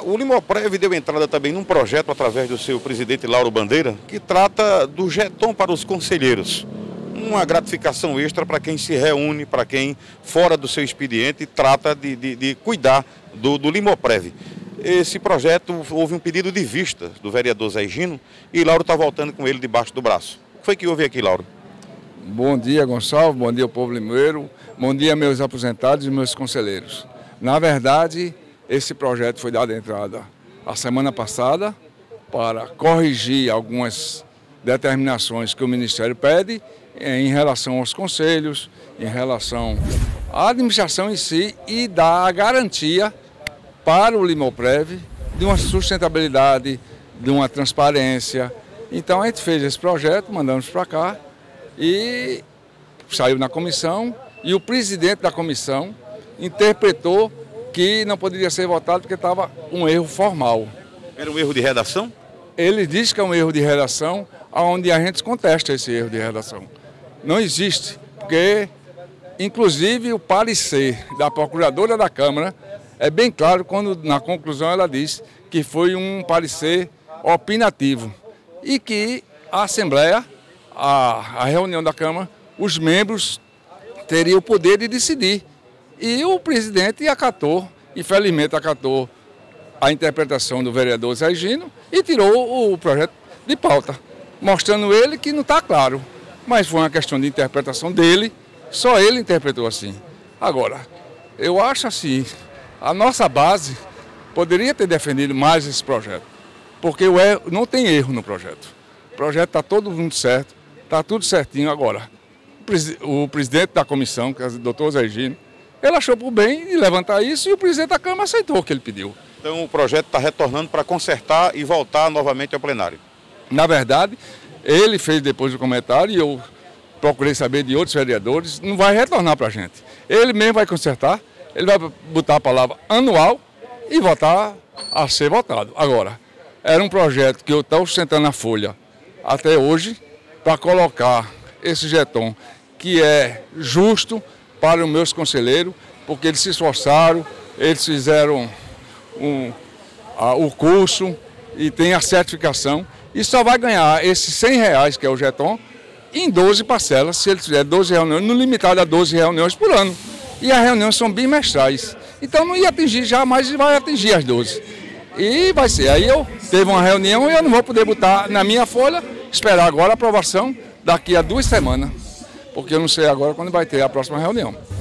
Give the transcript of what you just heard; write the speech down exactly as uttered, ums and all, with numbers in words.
O Limoprev deu entrada também num projeto através do seu presidente Lauro Bandeira, que trata do jeton para os conselheiros. Uma gratificação extra para quem se reúne, para quem, fora do seu expediente, trata de, de, de cuidar do, do Limoprev. Esse projeto, houve um pedido de vista do vereador Zé Gino e Lauro está voltando com ele debaixo do braço. O que foi que houve aqui, Lauro? Bom dia, Gonçalves, bom dia, povo limoeiro, bom dia, meus aposentados e meus conselheiros. Na verdade, esse projeto foi dado entrada a semana passada para corrigir algumas determinações que o Ministério pede em relação aos conselhos, em relação à administração em si e dar a garantia para o Limoprev de uma sustentabilidade, de uma transparência. Então a gente fez esse projeto, mandamos para cá e saiu na comissão e o presidente da comissão interpretou que não poderia ser votado porque estava um erro formal. Era um erro de redação? Ele diz que é um erro de redação, onde a gente contesta esse erro de redação. Não existe, porque inclusive o parecer da procuradora da Câmara é bem claro quando na conclusão ela diz que foi um parecer opinativo e que a Assembleia, a, a reunião da Câmara, os membros teriam o poder de decidir. E o presidente acatou, infelizmente acatou a interpretação do vereador Zé Gino e tirou o projeto de pauta, mostrando ele que não está claro. Mas foi uma questão de interpretação dele, só ele interpretou assim. Agora, eu acho assim, a nossa base poderia ter defendido mais esse projeto, porque o erro, não tem erro no projeto. O projeto está todo mundo certo, está tudo certinho. Agora, o presidente da comissão, que é o doutor Zé Gino, ele achou por bem levantar isso e o presidente da Câmara aceitou o que ele pediu. Então o projeto está retornando para consertar e voltar novamente ao plenário. Na verdade, ele fez depois do comentário e eu procurei saber de outros vereadores, não vai retornar para a gente. Ele mesmo vai consertar, ele vai botar a palavra anual e votar a ser votado. Agora, era um projeto que eu estou sustentando na folha até hoje para colocar esse jeton que é justo para os meus conselheiros, porque eles se esforçaram, eles fizeram um, a, o curso e tem a certificação e só vai ganhar esses cem reais, que é o jeton, em doze parcelas, se ele fizer doze reuniões, no limitado a doze reuniões por ano. E as reuniões são bimestrais. Então não ia atingir, jamais vai atingir as doze. E vai ser. Aí eu teve uma reunião e eu não vou poder botar na minha folha, esperar agora a aprovação daqui a duas semanas. Porque eu não sei agora quando vai ter a próxima reunião.